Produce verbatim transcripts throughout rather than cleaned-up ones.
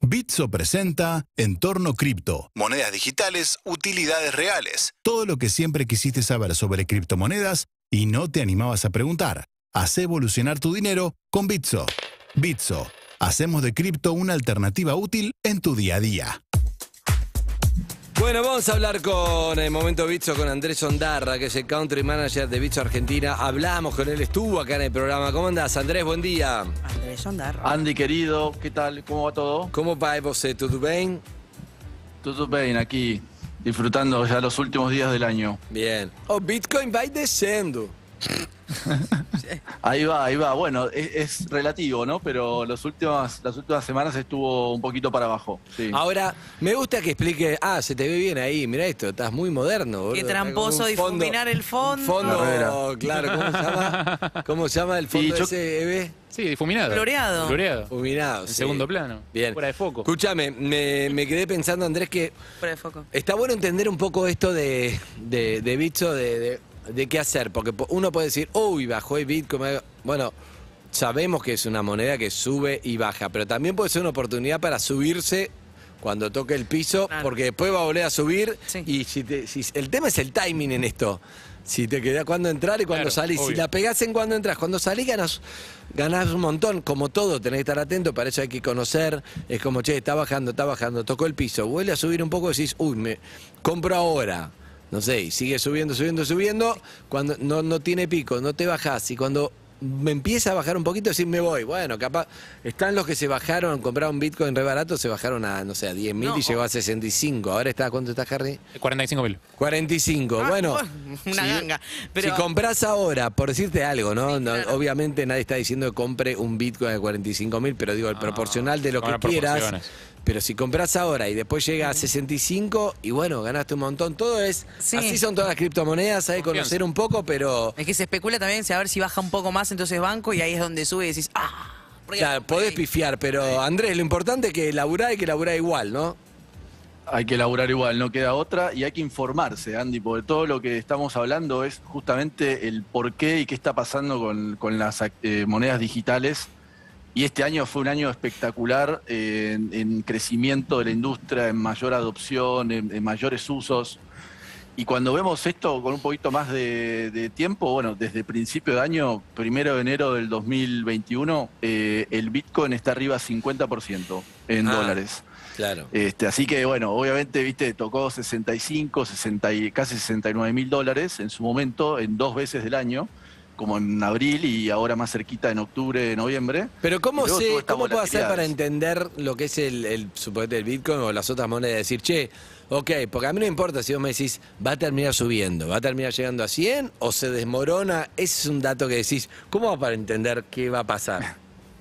Bitso presenta Entorno Cripto, monedas digitales, utilidades reales. Todo lo que siempre quisiste saber sobre criptomonedas y no te animabas a preguntar. Hacé evolucionar tu dinero con Bitso. Bitso, hacemos de cripto una alternativa útil en tu día a día. Bueno, vamos a hablar con el Momento Bitso con Andrés Ondarra, que es el Country Manager de Bitso Argentina. Hablamos con él, estuvo acá en el programa. ¿Cómo andás, Andrés? Buen día. Andrés Ondarra. Andy, querido, ¿qué tal? ¿Cómo va todo? ¿Cómo va você? ¿Tudo bien? Todo bien, aquí, disfrutando ya los últimos días del año. Bien. O Bitcoin va descendo. Ahí va, ahí va. Bueno, es, es relativo, ¿no? Pero las últimas, las últimas semanas estuvo un poquito para abajo. Sí. Ahora, me gusta que explique. Ah, se te ve bien ahí. Mirá esto, estás muy moderno, boludo. Qué tramposo difuminar el fondo. Fondo, claro, ¿cómo se llama? ¿Cómo se llama el fondo yo... ese, Eve? Sí, difuminado. Floreado. Floreado. Difuminado, En sí. segundo plano. Bien. Fuera de foco. Escúchame, me, me quedé pensando, Andrés, que Fuera de foco. está bueno entender un poco esto de, de, de Bitso, de, de, de qué hacer, porque uno puede decir, uy, bajó el Bitcoin. Bueno, sabemos que es una moneda que sube y baja, pero también puede ser una oportunidad para subirse cuando toque el piso, Claro. porque después va a volver a subir. Sí. Y si, te, si el tema es el timing en esto. Si te quedás cuando entrar y cuando Claro, salís. obvio. Si la pegás en cuando entras, cuando salís ganás, ganás un montón. Como todo, tenés que estar atento, para eso hay que conocer. Es como, che, está bajando, está bajando, tocó el piso, vuelve a subir un poco y decís, uy, me compro ahora. No sé, y sigue subiendo, subiendo, subiendo. Cuando no, no tiene pico, no te bajás. Y cuando me empieza a bajar un poquito, decís, me voy. Bueno, capaz, están los que se bajaron, compraron Bitcoin re barato, se bajaron a, no sé, a diez mil No. y llegó a sesenta y cinco. Ahora está, ¿cuánto está, Harry? cuarenta y cinco mil. cuarenta y cinco. Ah, Bueno, una si, ganga. Pero- si compras ahora, por decirte algo, ¿no? Sí, No, claro. obviamente nadie está diciendo que compre un Bitcoin de cuarenta y cinco mil, pero digo, el No, proporcional de lo que con las quieras. proporciones. Pero si compras ahora y después llega a sesenta y cinco y bueno, ganaste un montón. Todo es, Sí. así son todas las criptomonedas, hay que Confianza. conocer un poco, pero Es que se especula también si a ver si baja un poco más, entonces banco, y ahí es donde sube y decís, ah, por ahí- claro, por podés ahí. pifiar. Pero Andrés, lo importante es que laburar y que laburar igual, ¿no? Hay que laburar igual, no queda otra, y hay que informarse, Andy, porque todo lo que estamos hablando es justamente el por qué y qué está pasando con, con las eh, monedas digitales. Y este año fue un año espectacular eh, en, en crecimiento de la industria, en mayor adopción, en, en mayores usos. Y cuando vemos esto con un poquito más de, de tiempo, bueno, desde principio de año, primero de enero del dos mil veintiuno, eh, el Bitcoin está arriba cincuenta por ciento en Ah. dólares. Claro. Este, así que bueno, obviamente, viste, tocó sesenta y cinco, sesenta y, casi sesenta y nueve mil dólares en su momento, en dos veces del año, como en abril y ahora más cerquita en octubre, noviembre. Pero ¿cómo, Y luego sé, tuvo estas ¿cómo puedo hacer para volatilidades. entender lo que es el, el suponete, el Bitcoin o las otras monedas? Decir, che, ok, porque a mí no importa si vos me decís, va a terminar subiendo, va a terminar llegando a cien o se desmorona. Ese es un dato que decís, ¿cómo va para entender qué va a pasar?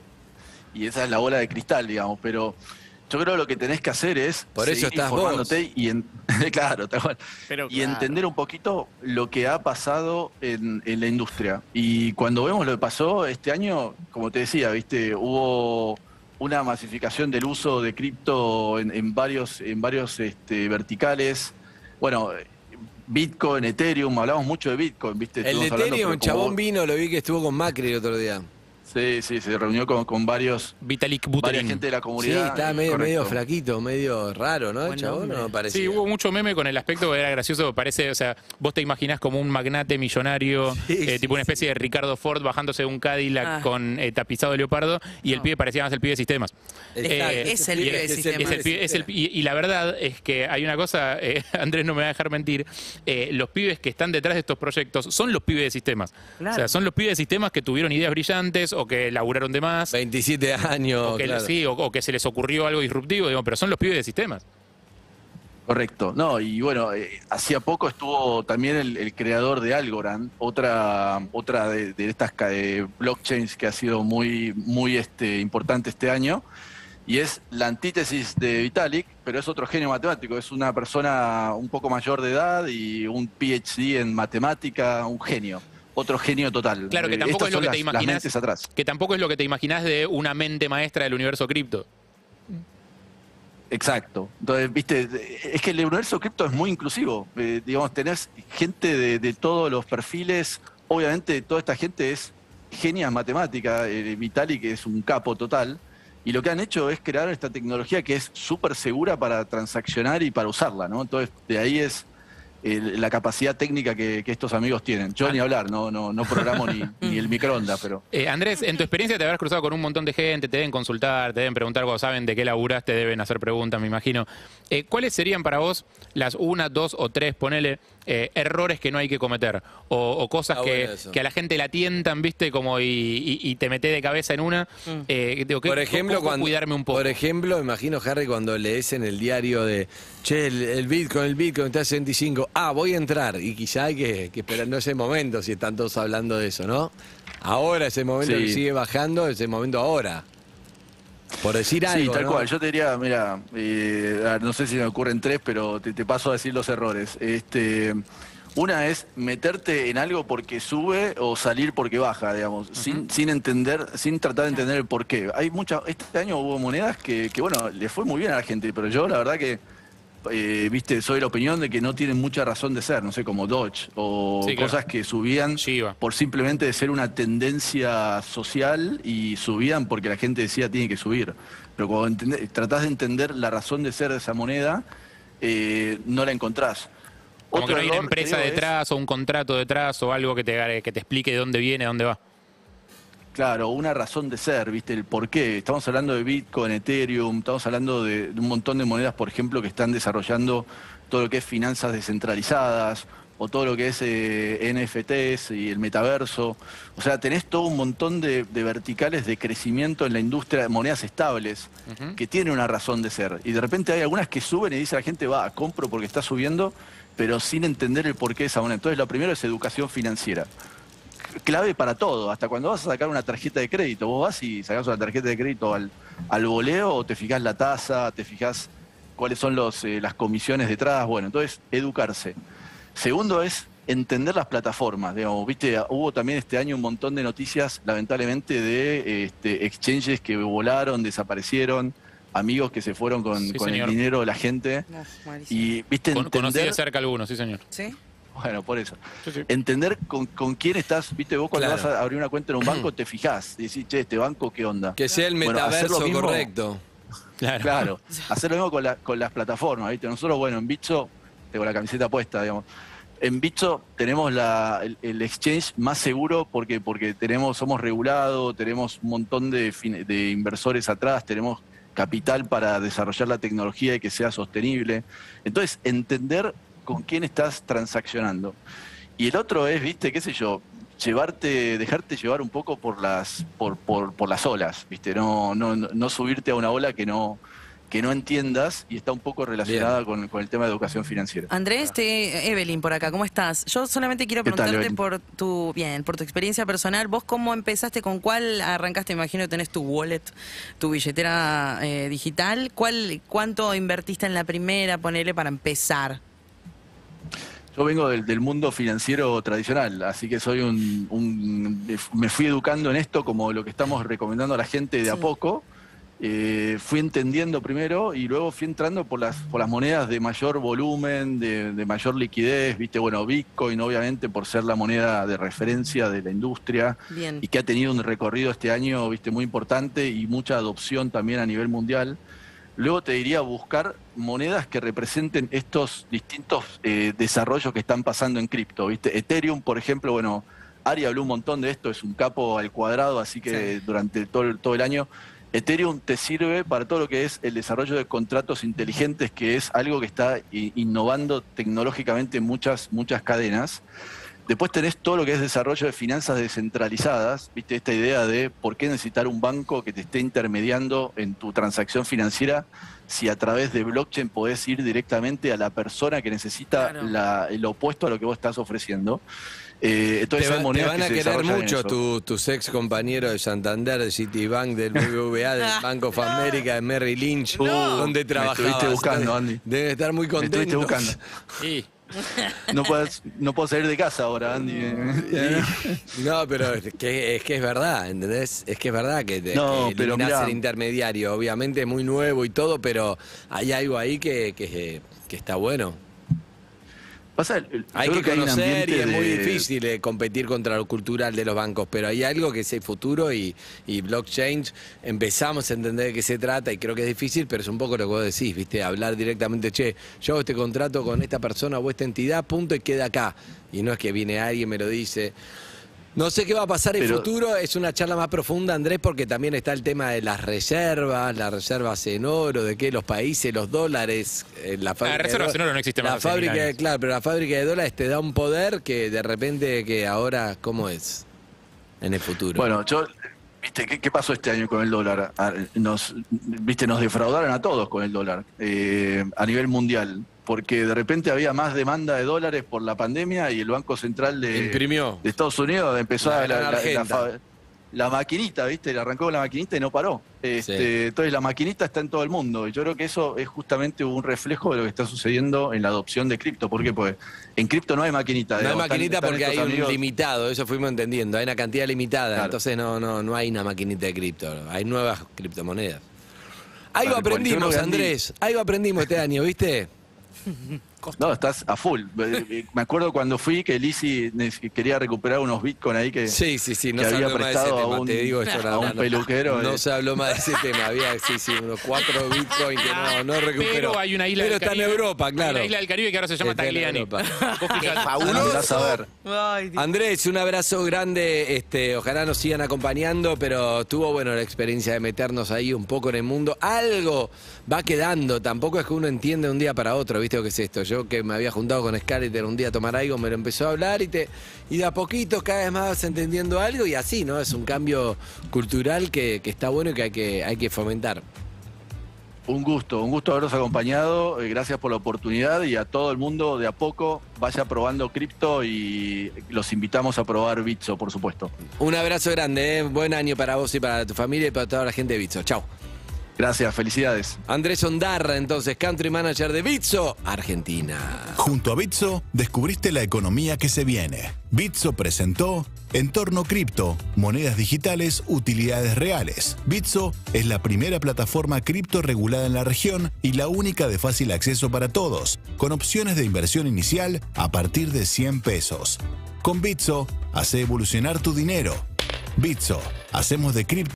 Y esa es la bola de cristal, digamos, pero yo creo que lo que tenés que hacer es Por eso seguir estás informándote y en- claro, tal cual. Pero, y claro. entender un poquito lo que ha pasado en, en la industria. Y cuando vemos lo que pasó este año, como te decía, viste, hubo una masificación del uso de cripto en, en varios, en varios este, verticales. Bueno, Bitcoin, Ethereum, hablamos mucho de Bitcoin, viste. El Estuvimos de hablando, Ethereum, pero un como chabón vos- vino, lo vi que estuvo con Macri el otro día. Sí, sí, se reunió con, con varios, Vitalik varias Buterin. gente de la Sí, comunidad. estaba medio, correcto. medio flaquito, medio raro, ¿no? El Buen chabón hombre. no parecía. Sí, hubo mucho meme con el aspecto que era gracioso, parece, o sea, vos te imaginás como un magnate millonario, Sí, eh, sí, tipo una especie de Ricardo Ford bajándose de un Cadillac Ah. con eh, tapizado de leopardo, y el No. pibe parecía más el pibe de sistemas. Exacto. Eh, Es el y pibe de es- sistemas. es el pibe- es el- y, y la verdad es que hay una cosa, eh, Andrés no me va a dejar mentir, eh, los pibes que están detrás de estos proyectos son los pibes de sistemas. Claro. O sea, son los pibes de sistemas que tuvieron ideas brillantes o que laburaron de más. veintisiete años, O que, claro. sí, o, o que se les ocurrió algo disruptivo, digo, pero son los pibes de sistemas. Correcto. No, y bueno, eh, hacía poco estuvo también el, el creador de Algorand, otra, otra de, de estas ca- eh, blockchains que ha sido muy, muy este, importante este año, y es la antítesis de Vitalik, pero es otro genio matemático, es una persona un poco mayor de edad y un P H D en matemática, un genio, otro genio total. Claro, que Eh, tampoco estas es lo son que te las- las imaginas. mentes atrás. Que tampoco es lo que te imaginás de una mente maestra del universo cripto. Exacto. Entonces, viste, es que el universo cripto es muy inclusivo. Eh, digamos, tenés gente de, de todos los perfiles. Obviamente, toda esta gente es genia en matemática. Eh, Vitalik es un capo total. Y lo que han hecho es crear esta tecnología que es súper segura para transaccionar y para usarla, ¿no? Entonces, de ahí es el- la capacidad técnica que, que estos amigos tienen. Yo ni hablar, no, no, no programo ni, ni el microondas, pero... Eh, Andrés, en tu experiencia te habrás cruzado con un montón de gente, te deben consultar, te deben preguntar cuando saben de qué laburás, te deben hacer preguntas, me imagino. Eh, ¿Cuáles serían para vos las una, dos o tres, ponele, eh, errores que no hay que cometer? O, o cosas Está que, bueno eso. que a la gente la tientan, viste, como y, y- y te metés de cabeza en una. Eh, digo, ¿qué- Por ejemplo, cómo cuando, cuidarme un poco? por ejemplo, imagino, Harry, cuando lees en el diario de, che, el, el Bitcoin, el Bitcoin está a sesenta y cinco, ah, voy a entrar. Y quizá hay que, que esperar no ese momento, si están todos hablando de eso, ¿no? Ahora, ese momento Sí. que sigue bajando, ese momento ahora. Por decir algo, Sí, tal ¿no? cual. Yo te diría, mira, eh, a ver, no sé si me ocurren tres, pero te, te paso a decir los errores. Este, una es meterte en algo porque sube o salir porque baja, digamos, sin, sin entender, sin tratar de entender el por qué. Hay muchas, este año hubo monedas que, que, bueno, le fue muy bien a la gente, pero yo la verdad que, eh, viste, soy de la opinión de que no tienen mucha razón de ser, no sé, como Dodge o Sí, claro. cosas que subían Shiba. por simplemente de ser una tendencia social y subían porque la gente decía tiene que subir. Pero cuando entendés- tratás de entender la razón de ser de esa moneda, eh, no la encontrás. Como Otro que no hay una error, empresa creo, es- detrás o un contrato detrás o algo que te, que te explique de dónde viene, dónde va. Claro, una razón de ser, ¿viste? El por qué. Estamos hablando de Bitcoin, Ethereum, estamos hablando de, de un montón de monedas, por ejemplo, que están desarrollando todo lo que es finanzas descentralizadas o todo lo que es eh, N F Ts y el metaverso. O sea, tenés todo un montón de, de verticales de crecimiento en la industria de monedas estables que tienen una razón de ser. Y de repente hay algunas que suben y dice la gente, va, compro porque está subiendo, pero sin entender el porqué de esa moneda. Entonces, lo primero es educación financiera. Clave para todo, hasta cuando vas a sacar una tarjeta de crédito, vos vas y sacás una tarjeta de crédito al, al voleo, o te fijás la tasa, te fijás cuáles son los, eh, las comisiones detrás, bueno, entonces educarse. Segundo es entender las plataformas, digamos, viste, hubo también este año un montón de noticias, lamentablemente, de este, exchanges que volaron, desaparecieron, amigos que se fueron con, Sí, con el señor. dinero de la gente, Uf, malísimo. y viste, Con- conocí de entender... cerca algunos, sí, señor. ¿Sí? Bueno, por eso. Sí, sí. Entender con, con quién estás, viste, vos cuando Claro. vas a abrir una cuenta en un banco te fijás, y decís, che, este banco, ¿qué onda? Que sea el Bueno, hacer metaverso lo mismo- correcto. Claro. Claro, hacer lo mismo con, la- con las plataformas, ¿viste? Nosotros, bueno, en Bitso, tengo la camiseta puesta, digamos, en Bitso tenemos la, el, el exchange más seguro porque, porque tenemos, somos regulados, tenemos un montón de, fin- de inversores atrás, tenemos capital para desarrollar la tecnología y que sea sostenible. Entonces, entender con quién estás transaccionando. Y el otro es, viste, qué sé yo, llevarte, dejarte llevar un poco por las, por, por, por las olas, viste, no, no, no no subirte a una ola que no, que no entiendas y está un poco relacionada con, con el tema de educación financiera. Andrés, te, Evelyn por acá, ¿cómo estás? Yo solamente quiero ¿Qué tal, preguntarte Evelyn? por tu, bien, por tu experiencia personal. ¿Vos cómo empezaste? ¿Con cuál arrancaste? Me imagino que tenés tu wallet, tu billetera eh, digital. ¿Cuál, ¿Cuánto invertiste en la primera? Ponele para empezar. Yo vengo del, del mundo financiero tradicional, así que soy un, un- me fui educando en esto como lo que estamos recomendando a la gente de a Sí. poco. Eh, fui entendiendo primero y luego fui entrando por las, por las monedas de mayor volumen, de, de mayor liquidez, viste, bueno, Bitcoin obviamente por ser la moneda de referencia de la industria Bien. y que ha tenido un recorrido este año, viste, muy importante y mucha adopción también a nivel mundial. Luego te diría buscar monedas que representen estos distintos eh, desarrollos que están pasando en cripto, viste, Ethereum, por ejemplo, bueno, Ari habló un montón de esto, es un capo al cuadrado, así que Sí. durante todo el, todo el año Ethereum te sirve para todo lo que es el desarrollo de contratos inteligentes, que es algo que está i- innovando tecnológicamente en muchas, muchas cadenas. Después tenés todo lo que es desarrollo de finanzas descentralizadas, viste, esta idea de por qué necesitar un banco que te esté intermediando en tu transacción financiera si a través de blockchain podés ir directamente a la persona que necesita Claro. la- el opuesto a lo que vos estás ofreciendo. Eh, entonces Te, hay va- te monedas van a que se querer desarrollan en mucho eso. tu- tus ex compañeros de Santander, de Citibank, del B B V A, del Bank of America, de Merrill Lynch, No. donde Me trabajabas. estuviste buscando, Andy. Deben estar muy Me contentos. estuviste buscando. Y No, puedes, no puedo salir de casa ahora, Andy. No, pero es que, es que es verdad, ¿entendés? Es que es verdad que, te, No, que pero eliminás mirá. el intermediario. Obviamente es muy nuevo y todo, pero hay algo ahí que, que, que está bueno. Pasa, el- Hay yo que creo hay un conocer y ambiente es muy de- difícil eh, competir contra lo cultural de los bancos, pero hay algo que es el futuro y, y blockchain empezamos a entender de qué se trata y creo que es difícil, pero es un poco lo que vos decís, ¿viste? Hablar directamente, che, yo hago este contrato con esta persona o esta entidad, punto, y queda acá. Y no es que viene alguien, me lo dice. No sé qué va a pasar en el Pero- futuro, es una charla más profunda, Andrés, porque también está el tema de las reservas, las reservas en oro, de qué los países, los dólares, eh, la fábrica de reservas dó- en oro no existen más La hace mil fábrica, de- años. claro, pero la fábrica de dólares te da un poder que de repente que ahora, ¿cómo es? En el futuro. Bueno, yo, viste, ¿qué, qué pasó este año con el dólar? Ah, Nos, viste, nos defraudaron a todos con el dólar eh, a nivel mundial, porque de repente había más demanda de dólares por la pandemia y el Banco Central de, Imprimió. de Estados Unidos empezó La a la, gran la- la Argenta. fa- la maquinita, viste, le arrancó con la maquinita y no paró. Este, Sí. Entonces la maquinita está en todo el mundo y yo creo que eso es justamente un reflejo de lo que está sucediendo en la adopción de cripto. ¿Por qué? Pues en cripto no hay maquinita. No hay digamos, están- maquinita están porque hay estos un amigos- limitado, eso fuimos entendiendo, hay una cantidad limitada, Claro. entonces no, no, no hay una maquinita de cripto, hay nuevas criptomonedas. Algo Tal cual. Yo aprendimos, creo que Andy- Andrés, algo aprendimos este año, ¿viste? No, estás a full. Me acuerdo cuando fui que Lizzy neces- quería recuperar unos bitcoins ahí que, Sí, sí, sí, no que se había habló más de ese prestado a tema, un, te digo eso, a no, un no, no. peluquero. No eh. se habló más de ese tema, había, sí, sí, unos cuatro bitcoins que no, no recuperó. Pero hay una isla Pero del está en Caribe- Europa, hay claro. una isla del Caribe que ahora se llama Está en Tagliani. Europa. Vos fijate. Andás a ver. Ay, Dios. Andrés, un abrazo grande, este, ojalá nos sigan acompañando, pero tuvo bueno la experiencia de meternos ahí un poco en el mundo. Algo va quedando, tampoco es que uno entiende de un día para otro, ¿viste lo que es esto? Yo que me había juntado con Scarlett un día a tomar algo, me lo empezó a hablar y te y de a poquito cada vez más vas entendiendo algo y así, ¿no? Es un cambio cultural que, que está bueno y que hay que, hay que fomentar. Un gusto, un gusto haberos acompañado. eh, Gracias por la oportunidad y a todo el mundo de a poco vaya probando cripto y los invitamos a probar Bitso, por supuesto. Un abrazo grande, ¿eh? Buen año para vos y para tu familia y para toda la gente de Bitso. Chao. Gracias, felicidades. Andrés Ondarra, entonces, Country Manager de Bitso, Argentina. Junto a Bitso, descubriste la economía que se viene. Bitso presentó Entorno Cripto, monedas digitales, utilidades reales. Bitso es la primera plataforma cripto regulada en la región y la única de fácil acceso para todos, con opciones de inversión inicial a partir de cien pesos. Con Bitso, hace evolucionar tu dinero. Bitso, hacemos de cripto